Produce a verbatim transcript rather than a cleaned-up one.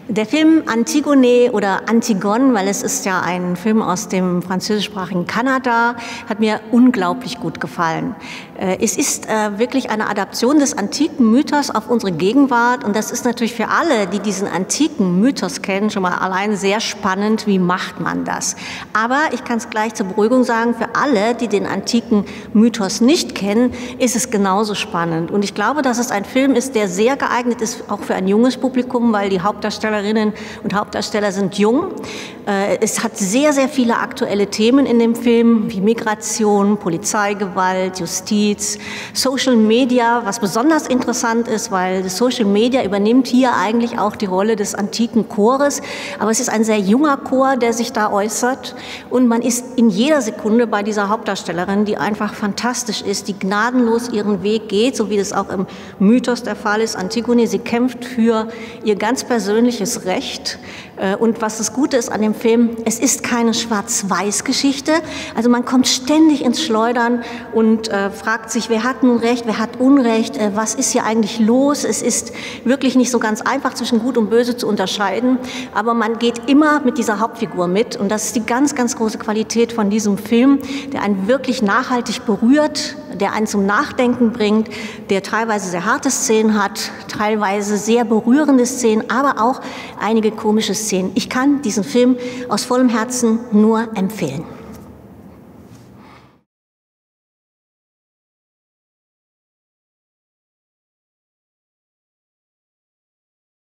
Der Film Antigone oder Antigone, weil es ist ja ein Film aus dem französischsprachigen Kanada, hat mir unglaublich gut gefallen. Es ist wirklich eine Adaption des antiken Mythos auf unsere Gegenwart und das ist natürlich für alle, die diesen antiken Mythos kennen, schon mal allein sehr spannend, wie macht man das. Aber ich kann es gleich zur Beruhigung sagen, für alle, die den antiken Mythos nicht kennen, ist es genauso spannend. Und ich glaube, dass es ein Film ist, der sehr geeignet ist, auch für ein junges Publikum, weil die Hauptdarstellerinnen und Hauptdarsteller sind jung. Es hat sehr, sehr viele aktuelle Themen in dem Film, wie Migration, Polizeigewalt, Justiz, Social Media, was besonders interessant ist, weil Social Media übernimmt hier eigentlich auch die Rolle des antiken Chores. Aber es ist ein sehr junger Chor, der sich da äußert. Und man ist in jeder Sekunde bei dieser Hauptdarstellerin, die einfach fantastisch ist, die gnadenlos ihren Weg geht, so wie das auch im Mythos der Fall ist. Antigone, sie kämpft für ihr ganz persönliches Recht. Und was das Gute ist an dem Film, es ist keine Schwarz-Weiß-Geschichte. Also man kommt ständig ins Schleudern und äh, fragt sich, wer hat nun Recht, wer hat Unrecht, äh, was ist hier eigentlich los? Es ist wirklich nicht so ganz einfach, zwischen Gut und Böse zu unterscheiden. Aber man geht immer mit dieser Hauptfigur mit. Und das ist die ganz, ganz große Qualität von diesem Film, der einen wirklich nachhaltig berührt, der einen zum Nachdenken bringt, der teilweise sehr harte Szenen hat, teilweise sehr berührende Szenen, aber auch einige komische Szenen. Ich kann diesen Film aus vollem Herzen nur empfehlen.